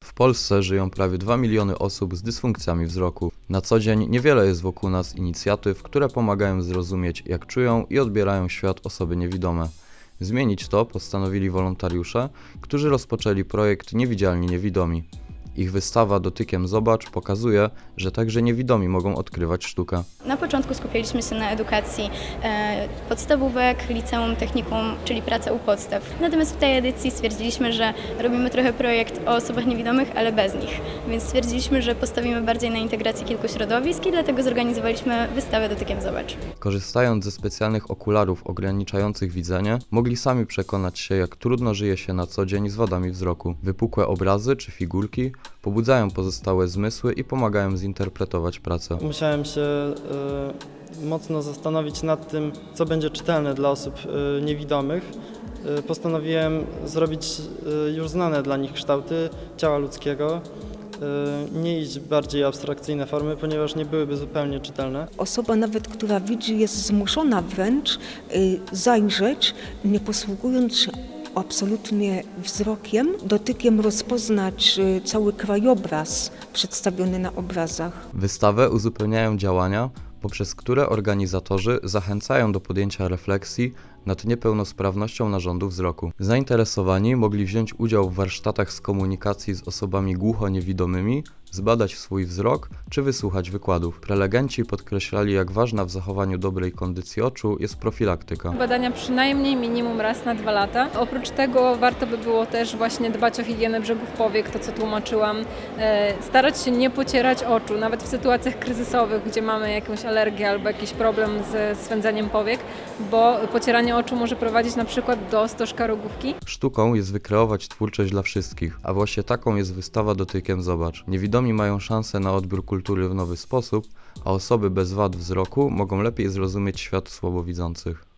W Polsce żyją prawie 2 miliony osób z dysfunkcjami wzroku. Na co dzień niewiele jest wokół nas inicjatyw, które pomagają zrozumieć, jak czują i odbierają świat osoby niewidome. Zmienić to postanowili wolontariusze, którzy rozpoczęli projekt Niewidzialni Niewidomi. Ich wystawa Dotykiem Zobacz pokazuje, że także niewidomi mogą odkrywać sztukę. Na początku skupialiśmy się na edukacji podstawówek, liceum, technikum, czyli praca u podstaw. Natomiast w tej edycji stwierdziliśmy, że robimy trochę projekt o osobach niewidomych, ale bez nich. Więc stwierdziliśmy, że postawimy bardziej na integrację kilku środowisk i dlatego zorganizowaliśmy wystawę Dotykiem Zobacz. Korzystając ze specjalnych okularów ograniczających widzenie, mogli sami przekonać się, jak trudno żyje się na co dzień z wadami wzroku. Wypukłe obrazy czy figurki pobudzają pozostałe zmysły i pomagają zinterpretować pracę. Musiałem się mocno zastanowić nad tym, co będzie czytelne dla osób niewidomych. Postanowiłem zrobić już znane dla nich kształty ciała ludzkiego, nie iść w bardziej abstrakcyjne formy, ponieważ nie byłyby zupełnie czytelne. Osoba nawet, która widzi, jest zmuszona wręcz zajrzeć, nie posługując się absolutnie wzrokiem, dotykiem rozpoznać cały krajobraz przedstawiony na obrazach. Wystawę uzupełniają działania, poprzez które organizatorzy zachęcają do podjęcia refleksji nad niepełnosprawnością narządu wzroku. Zainteresowani mogli wziąć udział w warsztatach z komunikacji z osobami głuchoniewidomymi, zbadać swój wzrok czy wysłuchać wykładów. Prelegenci podkreślali, jak ważna w zachowaniu dobrej kondycji oczu jest profilaktyka. Badania przynajmniej minimum raz na 2 lata. Oprócz tego warto by było też właśnie dbać o higienę brzegów powiek, to co tłumaczyłam. Starać się nie pocierać oczu, nawet w sytuacjach kryzysowych, gdzie mamy jakąś alergię albo jakiś problem ze swędzeniem powiek, bo pocieranie oczu może prowadzić na przykład do stożka rogówki. Sztuką jest wykreować twórczość dla wszystkich, a właśnie taką jest wystawa Dotykiem Zobacz. Niewidomi mają szansę na odbiór kultury w nowy sposób, a osoby bez wad wzroku mogą lepiej zrozumieć świat słabowidzących.